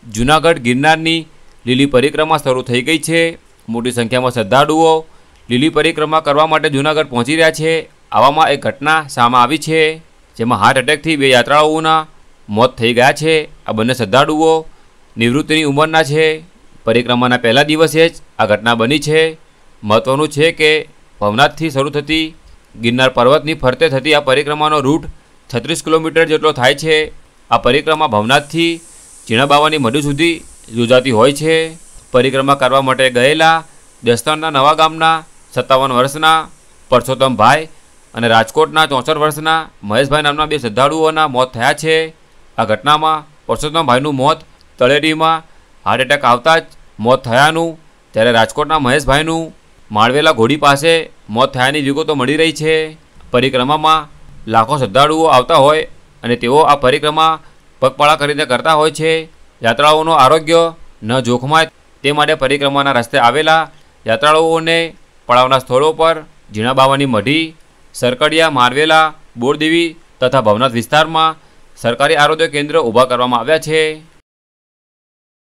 જૂનાગઢ ગિરનારની લીલી પરિક્રમા શરૂ થઈ ગઈ છે। મોટી સંખ્યામાં શ્રદ્ધાળુઓ લીલી પરિક્રમા કરવા માટે જૂનાગઢ પહોંચી રહ્યા છે। આવામાં એક ઘટના સામે આવી છે, જેમાં હાર્ટ એટેકથી 2 યાત્રાળુઓના મોત થઈ ગયા છે। આ બંને શ્રદ્ધાળુઓ નિવૃત્તિની ઉંમરના છે। પરિક્રમાના પહેલા દિવસે જ આ ઘટના બની છે। મહત્વનું છે કે ભવનાથથી શરૂ થતી ગિરનાર પર્વતની ફરતે થતી આ પરિક્રમાનો રૂટ 36 કિલોમીટર જેટલો થાય છે। આ પરિક્રમા ભવનાથથી ઝીણાબાવાની મઢી સુધી યોજાતી હોય છે। પરિક્રમા કરવા માટે ગયેલા દસતાણના નવા ગામના 57 વર્ષના પરસોત્તમભાઈ અને રાજકોટના 64 વર્ષના મહેશભાઈ નામના 2 શ્રદ્ધાળુઓના મોત થયા છે। આ ઘટનામાં પરસોત્તમભાઈનું મોત તળેટીમાં હાર્ટ એટેક આવતા જ મોત થયાનું, ત્યારે રાજકોટના મહેશભાઈનું માળવેલા ઘોડી પાસે મોત થયાની વિગતો મળી રહી છે। પરિક્રમામાં લાખો શ્રદ્ધાળુઓ આવતા હોય અને તેઓ આ પરિક્રમા પગપાળા કરીને કરતા હોય છે। યાત્રાળુઓનું આરોગ્ય ન જોખમાય તે માટે પરિક્રમાના રસ્તે આવેલા યાત્રાળુઓને પડાવના સ્થળો પર ઝીણાબાવાની મઢી, સરકડિયા, મારવેલા, બોરદેવી તથા ભવનાથ વિસ્તારમાં સરકારી આરોગ્ય કેન્દ્ર ઊભા કરવામાં આવ્યા છે।